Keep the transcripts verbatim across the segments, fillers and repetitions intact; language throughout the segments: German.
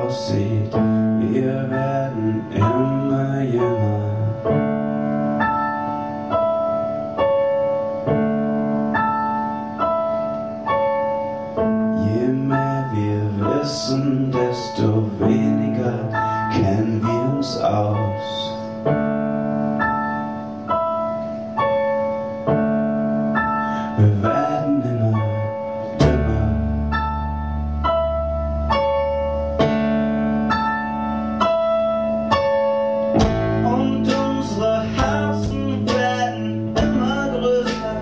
aussieht. Wir werden immer jünger. Je mehr wir wissen, desto weniger kennen wir uns aus. Wir werden immer dümmer. Und unsere Herzen werden immer größer.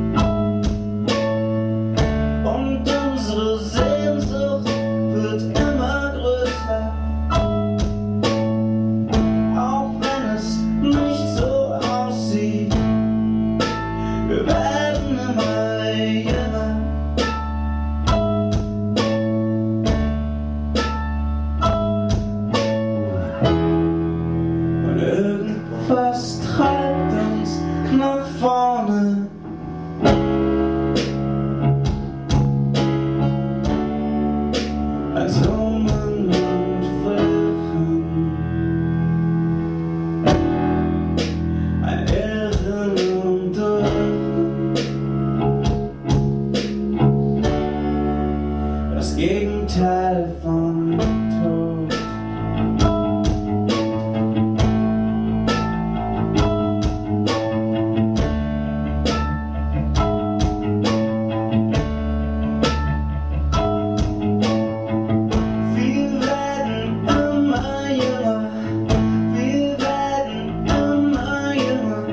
Und unsere Sehnsucht wird immer größer. Auch wenn es nicht so aussieht. Wir werden immer jünger. Und irgendwas treibt uns nach vorne. Als Hummeln und Wölfen. Ein Irren und Dürfen. Das Gegenteil von Tod. Wir werden immer jünger. Wir werden immer jünger.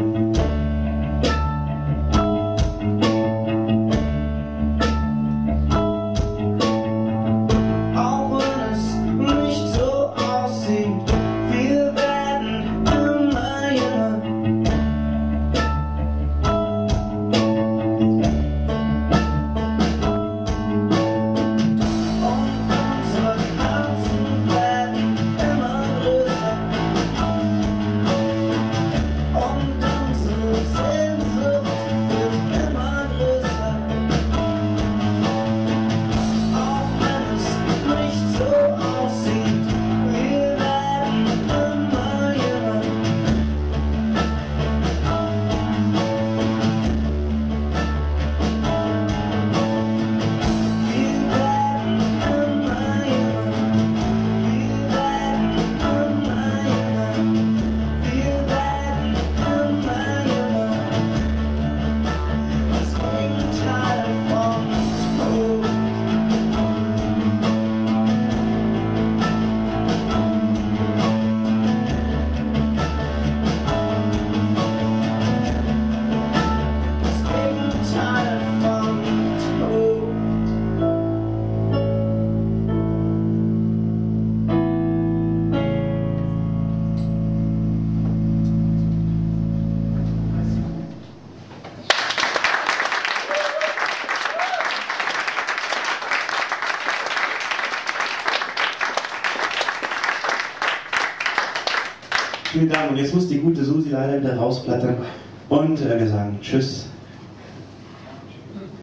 Auch wenn es nicht so aussieht, wir werden immer jünger. Und unsere Herzen werden immer größer. Und unsere Sehnsucht wird immer größer. Auch wenn es nicht so aussieht, wir werden immer jünger. Wir werden immer jünger. Wir werden immer jünger. Wir werden immer jünger. Das Gegenteil von Tod. Das Gegenteil von Tod. Vielen Dank. Und jetzt muss die gute Susi leider wieder rausplattern. Und äh, wir sagen Tschüss.